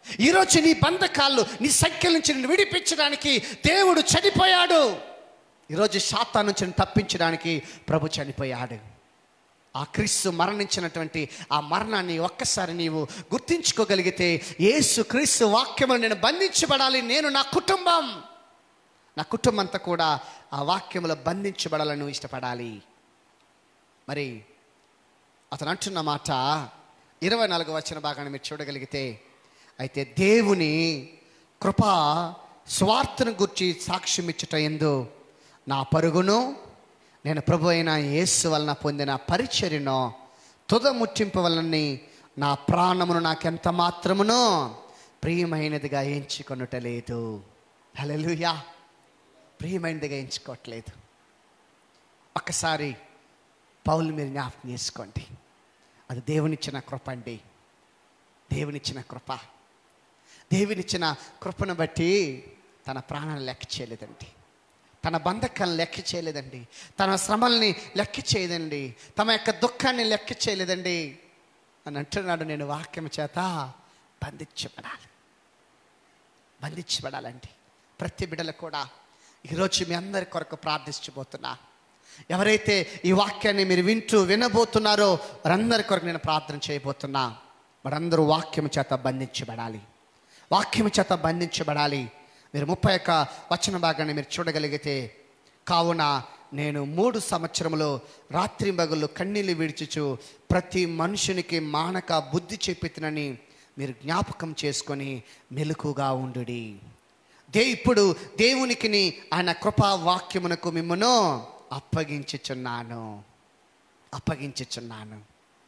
ఈరోజు నీ బంధకాలు, నీ సంఖ్యల నుంచి నిన్ను విడిపించడానికి దేవుడు చనిపోయాడు. ఈరోజు సాతాను నుంచి నిన్ను తప్పించడానికి ప్రభు చనిపోయాడు. ఆ క్రీస్తు మరణించినటువంటి ఆ మరణాన్ని ఒక్కసారి నీవు గుర్తించుకోగలిగితే, యేసు క్రీస్తు వాక్యములు నేను బంధించబడాలి, నేను నా కుటుంబం నా కుటుంబం అంతా కూడా ఆ వాక్యములో బంధించబడాలని నువ్వు ఇష్టపడాలి. మరి అతను అంటున్న మాట ఇరవై నాలుగో వచన భాగాన్ని మీరు చూడగలిగితే, అయితే దేవుని కృపా స్వార్థను గురించి సాక్ష్యం ఇచ్చుట యందు నా పరుగును నేను ప్రభు అయిన యేసు వలన పొందిన పరిచర్యను తుద ముట్టింపు వలన నా ప్రాణమును నాకెంత మాత్రమునో ప్రియమైనదిగా ఎంచుకొనుటలేదు. హల్లెలూయా. ప్రియమైనదిగా ఎంచుకోవట్లేదు. ఒక్కసారి పౌలు మీరు జ్ఞాపకం చేసుకోండి. అది దేవునిచ్చిన కృప అండి. దేవునిచ్చిన కృప. దేవునిచ్చిన కృపను బట్టి తన ప్రాణాన్ని లెక్క చేయలేదండి, తన బంధకాలను లెక్క చేయలేదండి, తన శ్రమల్ని లెక్క చేయదండి, తమ యొక్క దుఃఖాన్ని లెక్క చేయలేదండి అని అంటున్నాడు. నేను వాక్యం చేత బంధించబడాలి, బంధించబడాలండి. ప్రతి బిడ్డలు కూడా ఈరోజు మీ అందరి కొరకు ప్రార్థించబోతున్నా. ఎవరైతే ఈ వాక్యాన్ని మీరు వింటూ వినబోతున్నారో వారందరి కొరకు నేను ప్రార్థన చేయబోతున్నా. వారందరూ వాక్యం చేత బంధించబడాలి, వాక్యం చేత బంధించబడాలి. మీరు ముప్పై ఒక్క వచన భాగాన్ని మీరు చూడగలిగితే, కావున నేను మూడు సంవత్సరములు రాత్రి పగలు కన్నీళ్ళు విడిచుచు ప్రతి మనుషునికి మానక బుద్ధి చెప్పినని మీరు జ్ఞాపకం చేసుకొని మెలకుగా ఉండుడి. దే ఇప్పుడు దేవునికిని ఆయన కృపా వాక్యమునకు మిమ్మను అప్పగించుచున్నాను అప్పగించుచున్నాను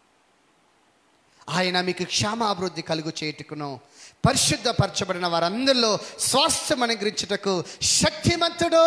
ఆయన మీకు క్షేమాభివృద్ధి కలుగు చేయుటకును పరిశుద్ధపరచబడిన వారందరిలో స్వాస్థ్యం అనుగ్రహించుటకు శక్తిమంతుడు.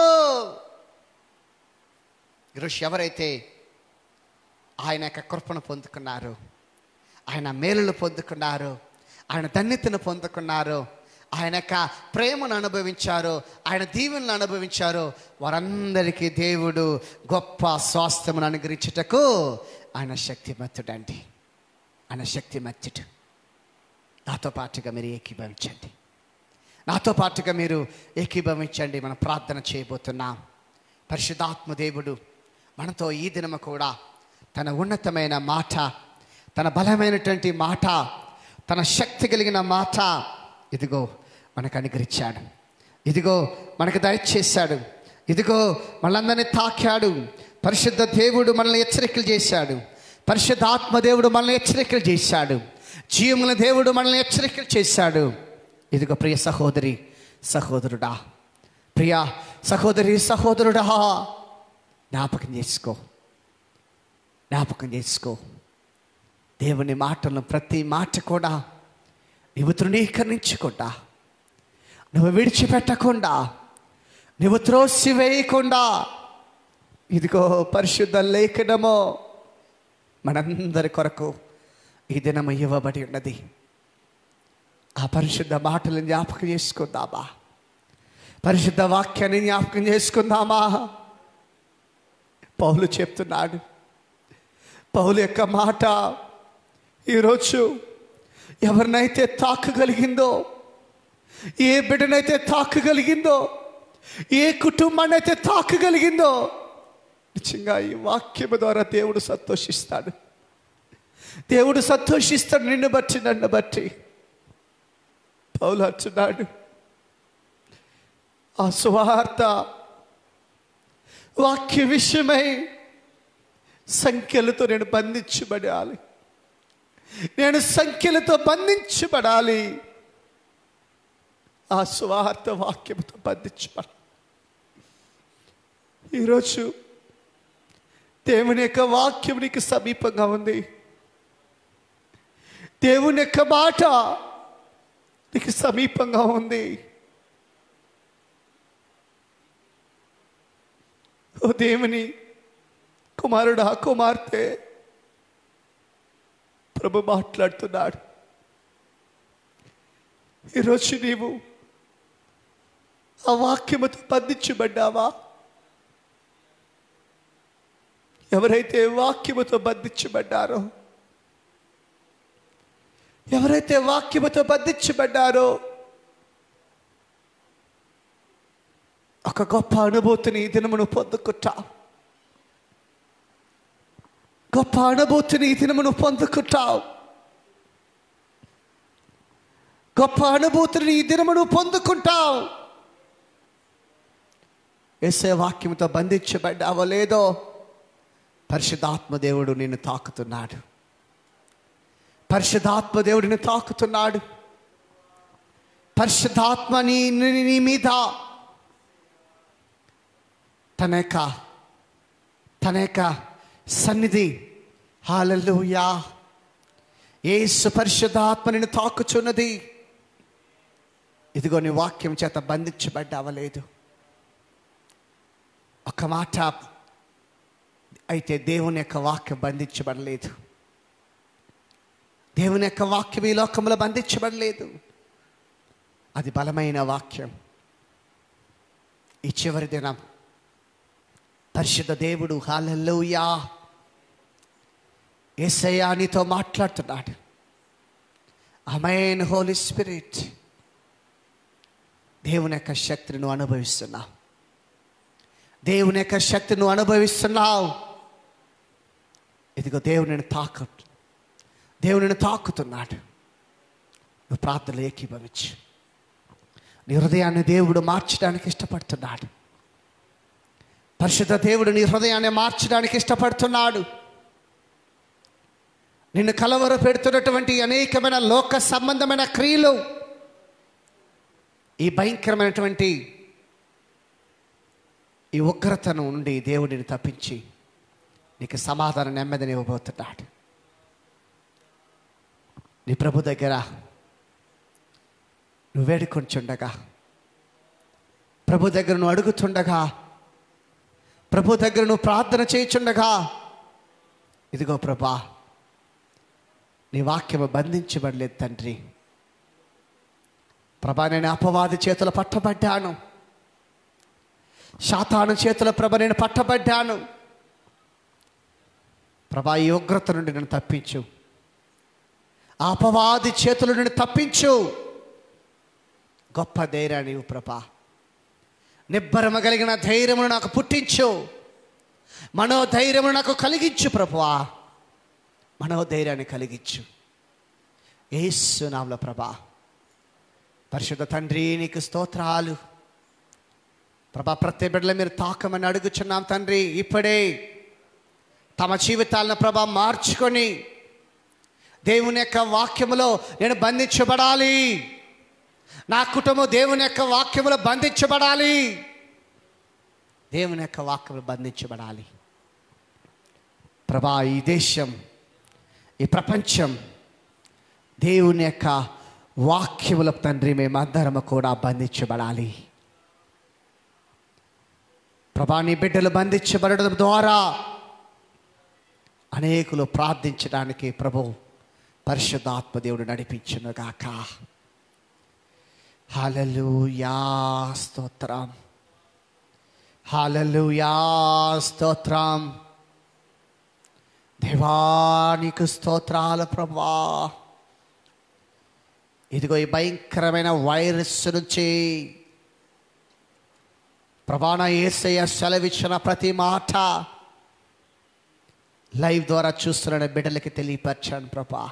ఈరోజు ఎవరైతే ఆయన యొక్క కృపను పొందుకున్నారు, ఆయన మేలును పొందుకున్నారు, ఆయన ధన్యతను పొందుకున్నారు, ఆయన యొక్క ప్రేమను అనుభవించారు, ఆయన దీవెనలు అనుభవించారు, వారందరికీ దేవుడు గొప్ప స్వాస్థ్యమును అనుగ్రహించుటకు ఆయన శక్తిమంతుడండి. ఆయన శక్తిమంతుడు. నాతో పాటుగా మీరు ఏకీభవించండి, నాతో పాటుగా మీరు ఏకీభవించండి. మనం ప్రార్థన చేయబోతున్నాం. పరిశుద్ధాత్మ దేవుడు మనతో ఈ దినము కూడా తన ఉన్నతమైన మాట, తన బలమైనటువంటి మాట, తన శక్తి కలిగిన మాట ఇదిగో మనకు అనుగ్రహించాడు. ఇదిగో మనకు దయచేశాడు. ఇదిగో మనలందరినీ తాకాడు. పరిశుద్ధ దేవుడు మనల్ని హెచ్చరికలు చేశాడు. పరిశుద్ధ ఆత్మ దేవుడు మనల్ని హెచ్చరికలు చేశాడు. జీవముల దేవుడు మనల్ని హెచ్చరికలు చేశాడు. ఇదిగో ప్రియ సహోదరి సహోదరుడా, ప్రియ సహోదరి సహోదరుడా, జ్ఞాపకం చేసుకో, జ్ఞాపకం చేసుకో. దేవుని మాటలను ప్రతి మాట కూడా నువ్వు తృణీకరించకుండా, నువ్వు విడిచిపెట్టకుండా, నువ్వు త్రోసివేయకుండా, ఇదిగో పరిశుద్ధ లేఖనము మనందరి కొరకు ఈ దినము ఇవ్వబడి ఉన్నది. ఆ పరిశుద్ధ మాటలను జ్ఞాపకం చేసుకుందామా? పరిశుద్ధ వాక్యాన్ని జ్ఞాపకం చేసుకుందామా? పౌలు చెప్తున్నాడు. పౌలు యొక్క మాట ఈరోజు ఎవరినైతే తాకగలిగిందో, ఏ బిడ్డనైతే తాకగలిగిందో, ఏ కుటుంబాన్ని అయితే తాకగలిగిందో, నిజంగా ఈ వాక్యము ద్వారా దేవుడు సంతోషిస్తాడు. దేవుడు సంతోషిస్తాడు నిన్ను బట్టి, నన్ను బట్టి. పౌలు అంటున్నాడు, ఆ సువార్త వాక్య విషయమై సంఖ్యలతో నేను బంధించబడాలి, నేను సంఖ్యలతో బంధించబడాలి. ఆ సువార్త వాక్యంతో బంధించబడాలి. ఈరోజు దేవుని యొక్క వాక్యం నీకు సమీపంగా ఉంది. దేవుని యొక్క మాట నీకు సమీపంగా ఉంది. ఓ దేవుని కుమారుడా, కుమార్తె, ప్రభు మాట్లాడుతున్నాడు. ఈరోజు నీవు ఆ వాక్యముతో బంధించబడ్డావా? ఎవరైతే వాక్యముతో బంధించబడ్డారో, ఎవరైతే వాక్యముతో బంధించబడ్డారో ఒక గొప్ప అనుభూతిని ఈ దినమును పొందుకుంటావు. గొప్ప అనుభూతిని ఈ దినమును పొందుకుంటావు. గొప్ప అనుభూతిని ఈ దినమును పొందుకుంటావు. యేసయ్య వాక్యంతో బంధించబడ్డావో లేదో పరిశుద్ధాత్మ దేవుడు నిన్ను తాకుతున్నాడు. పరిశుద్ధాత్మ దేవుడిని తాకుతున్నాడు. పరిశుద్ధాత్మ నీ నీ మీద తన యొక్క తన యొక్క సన్నిధి, హల్లెలూయా, యేసు పరిశుద్ధాత్మ నిన్ను తాకుచున్నది. ఇదిగో నీ వాక్యం చేత బంధించబడ్డావలేదు. ఒక మాట అయితే దేవుని యొక్క వాక్యం బంధించబడలేదు. దేవుని యొక్క వాక్యం ఈ లోకంలో బంధించబడలేదు. అది బలమైన వాక్యం. ఈ చివరి దినం పరిశుద్ధ దేవుడు, హల్లెలూయా, యేసయ్య నీతో మాట్లాడుతున్నాడు. ఆమేన్. హోలీ స్పిరిట్, దేవుని యొక్క శక్తిని నువ్వు అనుభవిస్తున్నావు. దేవుని యొక్క శక్తిని నువ్వు అనుభవిస్తున్నావు. ఇదిగో దేవుని తాక దేవుని తాకుతున్నాడు. నువ్వు ప్రార్థనలు ఏకీభవించు. నీ హృదయాన్ని దేవుడు మార్చడానికి ఇష్టపడుతున్నాడు. పరిశుద్ధ దేవుడు నీ హృదయాన్ని మార్చడానికి ఇష్టపడుతున్నాడు. నిన్ను కలవర పెడుతున్నటువంటి అనేకమైన లోక సంబంధమైన క్రియలు, ఈ భయంకరమైనటువంటి ఈ ఉగ్రతను నుండి దేవుడిని తప్పించి నీకు సమాధానం, నెమ్మదిని ఇవ్వబోతున్నాడు. నీ ప్రభు దగ్గర నువ్వు వేడుకొంచుండగా, ప్రభు దగ్గర నువ్వు అడుగుతుండగా, ప్రభు దగ్గర నువ్వు ప్రార్థన చేయుచుండగా, ఇదిగో ప్రభా, నీ వాక్యము బంధించబడలేదు తండ్రి. ప్రభా, నేను అపవాది చేతులు పట్టబడ్డాను. శాతాను చేతుల ప్రభ నేను పట్టబడ్డాను. ప్రభా, ఈ ఉగ్రత నుండి నన్ను తప్పించు. ఆ అపవాది చేతుల నుండి తప్పించు. గొప్ప ధైర్యాన్ని ప్రభా, నిబ్బరమ కలిగిన ధైర్యమును నాకు పుట్టించు. మనోధైర్యమును నాకు కలిగించు ప్రభువా. మనోధైర్యాన్ని కలిగించు యేసు నామములో ప్రభా. పరిశుద్ధ తండ్రి, నీకు స్తోత్రాలు ప్రభా. ప్రతి బిడ్డలు మీరు తాకమని అడుగుచున్నాం తండ్రి. ఇప్పుడే తమ జీవితాలను ప్రభా మార్చుకొని దేవుని యొక్క వాక్యములో నేను బంధించబడాలి. నా కుటుంబం దేవుని యొక్క వాక్యములో బంధించబడాలి. దేవుని యొక్క వాక్యములో బంధించబడాలి ప్రభా. ఈ దేశం, ఈ ప్రపంచం దేవుని యొక్క వాక్యముల తండ్రి మేమందరము కూడా బంధించబడాలి ప్రభా. నీ బిడ్డలు బంధించబడడం ద్వారా అనేకులు ప్రార్థించడానికి ప్రభు పరిశుద్ధాత్మ దేవుడు నడిపించునుగాక. హల్లెలూయా, స్తోత్రం. హల్లెలూయా, స్తోత్రం. దేవానికి స్తోత్రాలు ప్రభా. ఇదిగో ఈ భయంకరమైన వైరస్ నుంచి ప్రభా, నా యేసయ్య సెలవిచ్చిన ప్రతి మాట లైవ్ ద్వారా చూస్తున్న బిడ్డలకి తెలియపరచాను ప్రభా.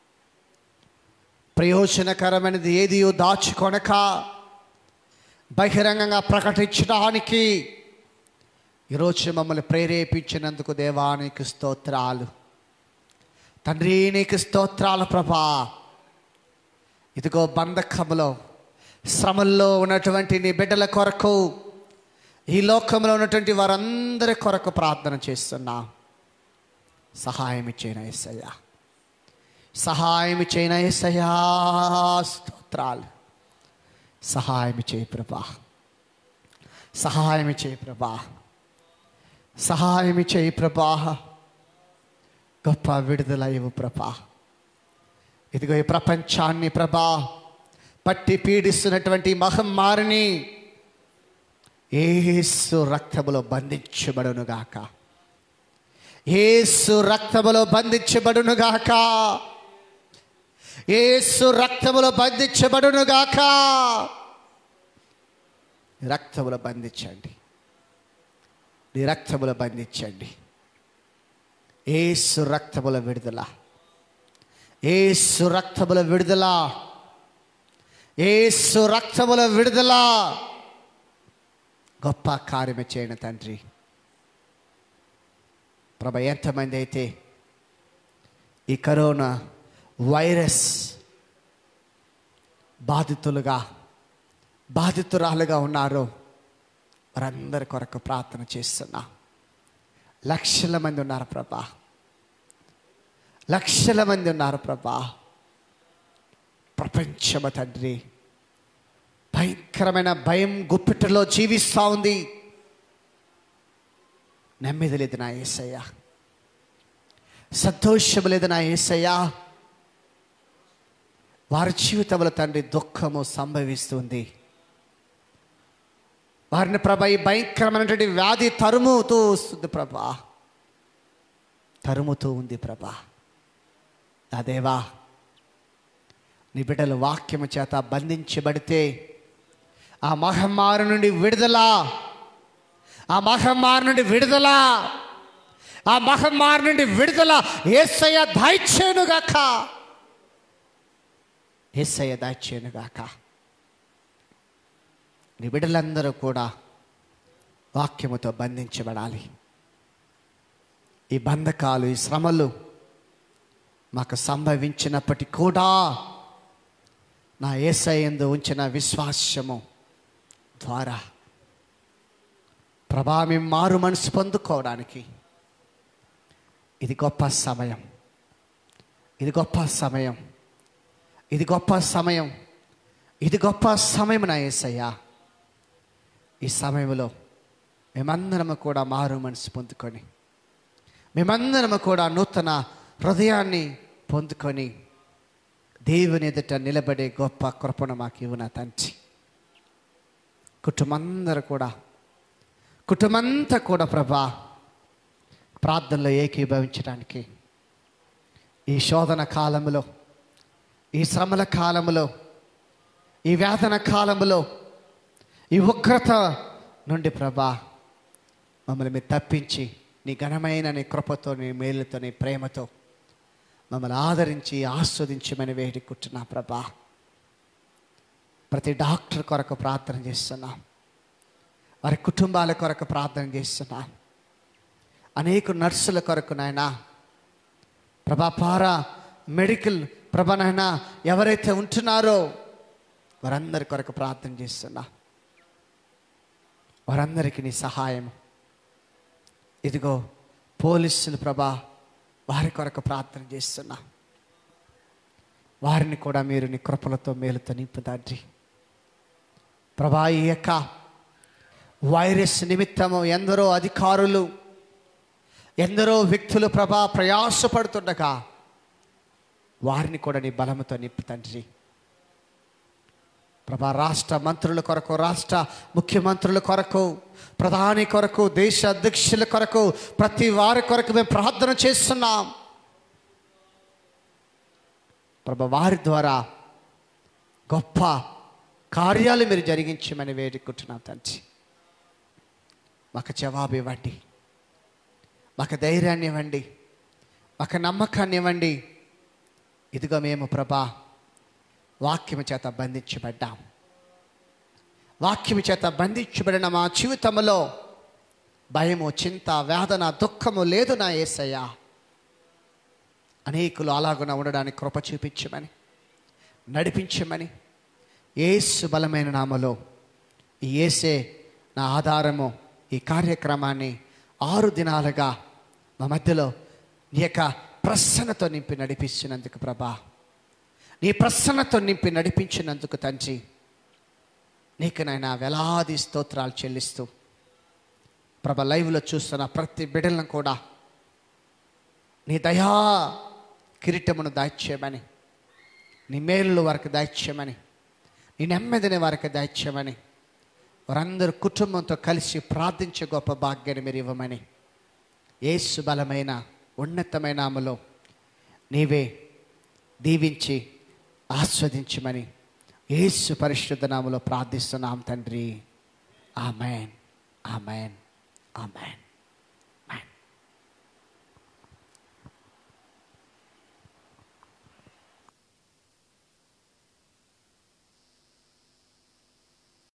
ప్రయోజనకరమైనది ఏది దాచుకొనక బహిరంగంగా ప్రకటించడానికి ఈరోజు మమ్మల్ని ప్రేరేపించినందుకు దేవానికి స్తోత్రాలు తండ్రి. నీకు స్తోత్రాలు ప్రభా. ఇదిగో బంధకములో, శ్రమల్లో ఉన్నటువంటి నీ బిడ్డల కొరకు, ఈ లోకంలో ఉన్నటువంటి వారందరి కొరకు ప్రార్థన చేస్తున్నా. సహాయం ఇచ్చేన యేసయ్యా, సహాయం ఇచ్చేన యేసయ్యా, స్తోత్రాలు. సహాయం చేయి ప్రభా, సహాయం చేయి ప్రభా, సహాయం చేయి ప్రభా. గొప్ప విడుదల ఇవ్వు ప్రభా. ఇదిగో ఈ ప్రపంచాన్ని ప్రభా పట్టి పీడిస్తున్నటువంటి మహమ్మారిని యేసు రక్తములో బంధించబడునుగాక, యేసు రక్తములో బంధించబడునుగాక, యేసు రక్తములో బంధించబడును గాక. రక్తములో బంధించండి, నీ రక్తములో బంధించండి. యేసు రక్తముల విడుదల, యేసు రక్తముల విడుదల, యేసు రక్తముల విడుదల. గొప్ప కార్యము చేయను తండ్రి. ప్రభు, ఎంతమంది అయితే ఈ కరోనా వైరస్ బాధితులుగా బాధితురాలుగా ఉన్నారో వారందరి కొరకు ప్రార్థన చేస్తున్నా. లక్షల మంది ఉన్నారు ప్రభా, లక్షల మంది ఉన్నారు ప్రభా. ప్రపంచము తండ్రి భయంకరమైన భయం గుప్పిటలో జీవిస్తూ ఉంది. నెమ్మది లేదు నా యేసయ్యా, సంతోషము లేదు నా యేసయ్యా. వారి జీవితంలో తండ్రి దుఃఖము సంభవిస్తుంది. వారిని ప్రభా ఈ భయంకరమైనటువంటి వ్యాధి తరుముతూ వస్తుంది ప్రభా, తరుముతూ ఉంది ప్రభా. నా దేవా, నీ బిడ్డలు వాక్యము చేత బంధించబడితే ఆ మహమ్మారి నుండి విడుదల, ఆ మహమ్మారి నుండి విడుదల, ఆ మహమ్మారి నుండి విడుదల యేసయ్య దయచేయునుగాక, యేసయ్య దయచేయునుగాక. నీ బిడ్డలందరూ కూడా వాక్యముతో బంధించబడాలి. ఈ బంధకాలు, ఈ శ్రమలు మాకు సంభవించినప్పటికీ కూడా నా యేసయ్య యందు ఉంచిన విశ్వాసము ద్వారా ప్రభా మేము మారు మనసు పొందుకోవడానికి ఇది గొప్ప సమయం, ఇది గొప్ప సమయం, ఇది గొప్ప సమయం, ఇది గొప్ప సమయం నా యేసయ్యా. ఈ సమయంలో మేమందరము కూడా మారు మనసు పొందుకొని, మేమందరము కూడా నూతన హృదయాన్ని పొందుకొని దేవుని ఎదుట నిలబడే గొప్ప కృపను మాకు ఇవ్వు నా తండ్రి. కుటుంబందరూ కూడా, కుటుంబంతా కూడా ప్రభా ప్రార్థనలో ఏకీభవించడానికి ఈ శోధన కాలంలో, ఈ శ్రమల కాలంలో, ఈ వేదన కాలంలో, ఈ ఉగ్రత నుండి ప్రభా మమ్మల్ని మీరు తప్పించి నీ ఘనమైన నీ కృపతో, నీ మేలుతో, నీ ప్రేమతో మమ్మల్ని ఆదరించి ఆస్వాదించమని వేడుకుంటున్నా ప్రభా. ప్రతి డాక్టర్ కొరకు ప్రార్థన చేస్తున్నాం, వారి కుటుంబాల కొరకు ప్రార్థన చేస్తున్నాం. అనేక నర్సుల కొరకు నాయనా ప్రభా, పారా మెడికల్ ప్రభా నాయనా ఎవరైతే ఉంటున్నారో వారందరి కొరకు ప్రార్థన చేస్తున్నా. వారందరికీ నీ సహాయం. ఇదిగో పోలీసులు ప్రభా, వారి కొరకు ప్రార్థన చేస్తున్నా. వారిని కూడా మీరు నీ కృపలతో మేలుతో నింపుతాండి ప్రభా. ఈ యొక్క వైరస్ నిమిత్తము ఎందరో అధికారులు, ఎందరో వ్యక్తులు ప్రభా ప్రయాసపడుతుండగా వారిని కూడా నీ బలముతో నింపుతండ్రి ప్రభా. రాష్ట్ర మంత్రుల కొరకు, రాష్ట్ర ముఖ్యమంత్రుల కొరకు, ప్రధాని కొరకు, దేశ అధ్యక్షుల కొరకు, ప్రతి వారి కొరకు మేము ప్రార్థన చేస్తున్నాం ప్రభా. వారి ద్వారా గొప్ప కార్యాలు మీరు జరిగించమని వేడుకుంటున్నాం తండ్రి. మాకు జవాబు ఇవ్వండి, మాకు ధైర్యాన్ని ఇవ్వండి, మాకు నమ్మకాన్ని ఇవ్వండి. ఇదిగో మేము ప్రభా వాక్యము చేత బంధించబడ్డాం. వాక్యము చేత బంధించబడిన మా జీవితంలో భయము, చింత, వేదన, దుఃఖము లేదు నా యేసయ్యా. అనేకులు అలాగున ఉండడానికి కృప చూపించమని, నడిపించమని యేసు బలమైన నామలో ఈ యేసే నా ఆధారము. ఈ కార్యక్రమాన్ని ఆరు దినాలుగా మా మధ్యలో నీ యొక్క ప్రసన్నతో నింపి నడిపిస్తున్నందుకు ప్రభా, నీ ప్రసన్నతో నింపి నడిపించినందుకు తండ్రి నీకు నాయనా వేలాది స్తోత్రాలు చెల్లిస్తూ ప్రభా, లైవ్లో చూస్తున్న ప్రతి బిడ్డలను కూడా నీ దయా కిరీటమును దాయిచ్చేయమని, నీ మేలు వారికి దాయిచ్చేయమని, నీ నెమ్మదిని వారికి దాయిచ్చేయమని, వారందరూ కుటుంబంతో కలిసి ప్రార్థించే గొప్ప భాగ్యాన్ని మీరు ఇవ్వమని యేసు బలమైన ఉన్నతమైన నామములో నీవే దీవించి ఆస్వాదించమని యేసు పరిశుద్ధ నామములో ప్రార్థిస్తున్నాం తండ్రి. Amen, amen, amen.